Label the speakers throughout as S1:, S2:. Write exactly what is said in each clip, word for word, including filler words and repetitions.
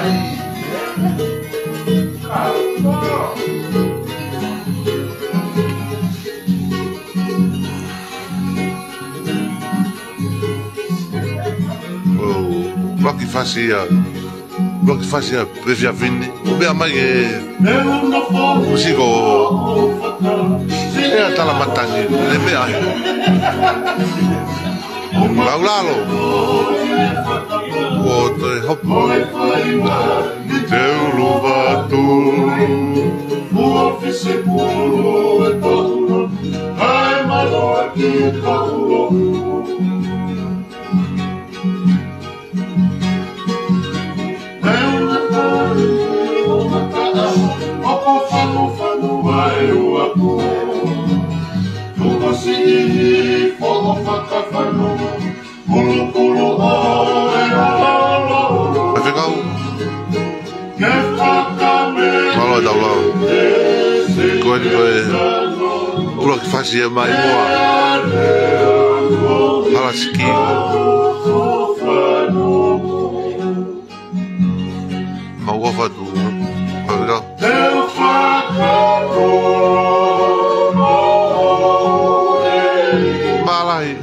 S1: Bloco que fazia, bloco que fazia previa vini, o bem mais é, o sigo, é a tala matani, ele bem aí, Laulalo, o te hopo, teu louvado, o ofício puro é todo, ai malo aqui todo. Malo da lá, quando o bloco que fazia mais boa, fala aqui, mal gosto do, legal. Malai.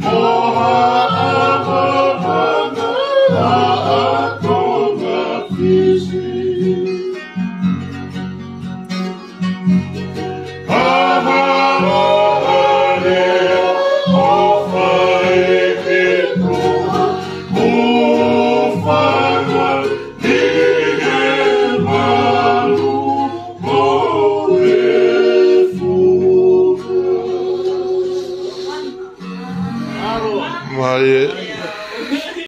S1: Maria.